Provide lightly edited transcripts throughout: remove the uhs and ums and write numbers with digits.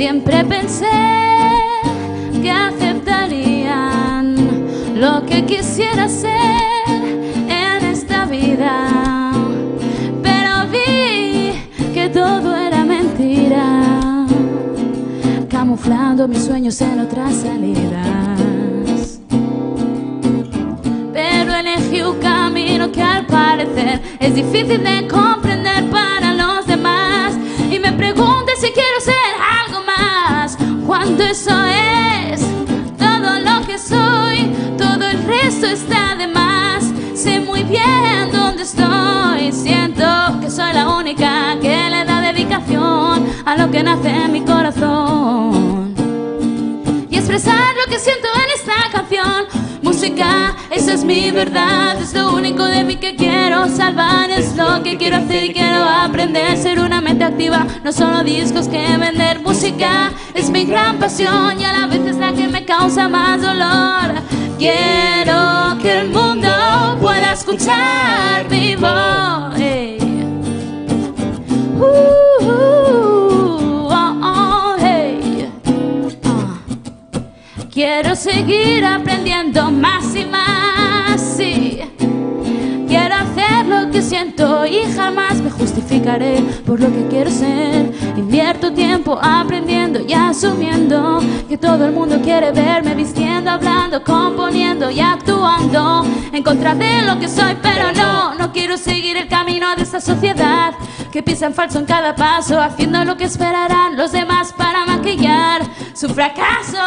Siempre pensé que aceptarían lo que quisiera ser en esta vida, pero vi que todo era mentira, camuflando mis sueños en otras salidas. Pero elegí un camino que al parecer es difícil de comprender para los demás, y me pregunté si quiero ser algo más, cuando eso es todo lo que soy. Todo el resto está de más. Sé muy bien dónde estoy, siento que soy la única que le da dedicación a lo que nace en mi corazón, y expresar lo que siento en esta canción. Música, esa es mi verdad, es lo único de mí que quiero salvar, es lo que quiero hacer y quiero aprender. Ser una mente activa, no solo discos que vender. Música es mi gran pasión y a la vez es la que me causa más dolor. Quiero que el mundo pueda escuchar mi voz. Hey. Hey. Quiero seguir aprendiendo más y más, sí. Quiero hacer lo que siento y jamás me justificaré por lo que quiero ser. Invierto tiempo aprendiendo y asumiendo que todo el mundo quiere verme vistiendo, hablando, componiendo y actuando en contra de lo que soy, pero no quiero seguir el camino de esta sociedad que piensa en falso en cada paso, haciendo lo que esperarán los demás para maquillar su fracaso.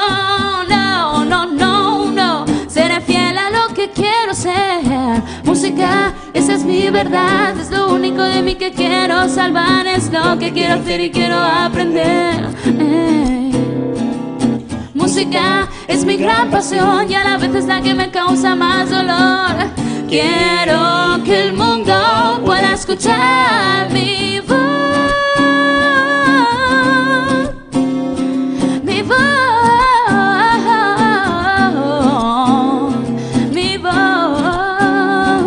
No, seré fiel a lo que quiero ser. Música, esa es mi verdad, es lo único de mí que quiero salvar, es lo que quiero hacer y quiero aprender. Música es mi gran pasión y a la vez es la que me causa más dolor. Quiero que el mundo pueda escuchar mi voz. Mi voz. Mi voz.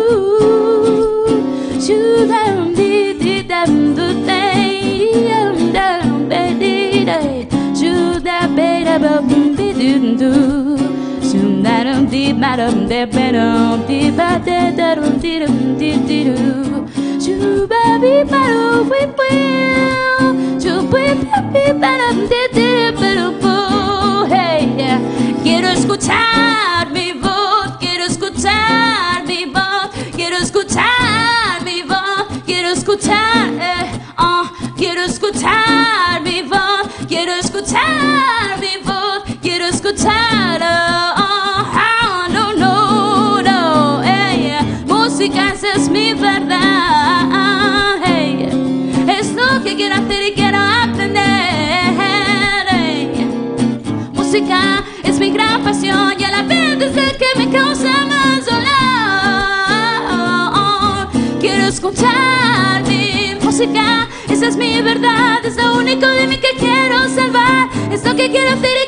Quiero escuchar mi voz, quiero escuchar mi voz, quiero escuchar mi voz, quiero escuchar, quiero escuchar mi voz, quiero escuchar mi voz, quiero escuchar, música, esa es mi verdad, es lo que quiero hacer y quiero aprender, música es mi gran pasión y a la vez es la que me causa más dolor. Quiero escuchar mi música, esa es mi verdad, es lo único de mí que quiero salvar, es lo que quiero hacer.